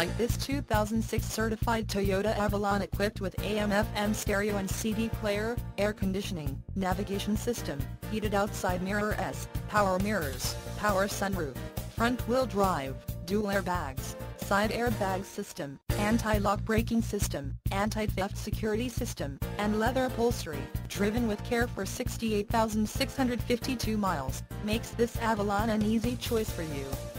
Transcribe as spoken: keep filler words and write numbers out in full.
like this two thousand six certified Toyota Avalon equipped with A M F M stereo and C D player, air conditioning, navigation system, heated outside mirrors, power mirrors, power sunroof, front-wheel drive, dual airbags, side airbag system, anti-lock braking system, anti-theft security system, and leather upholstery, driven with care for sixty-eight thousand six hundred fifty-two miles, makes this Avalon an easy choice for you.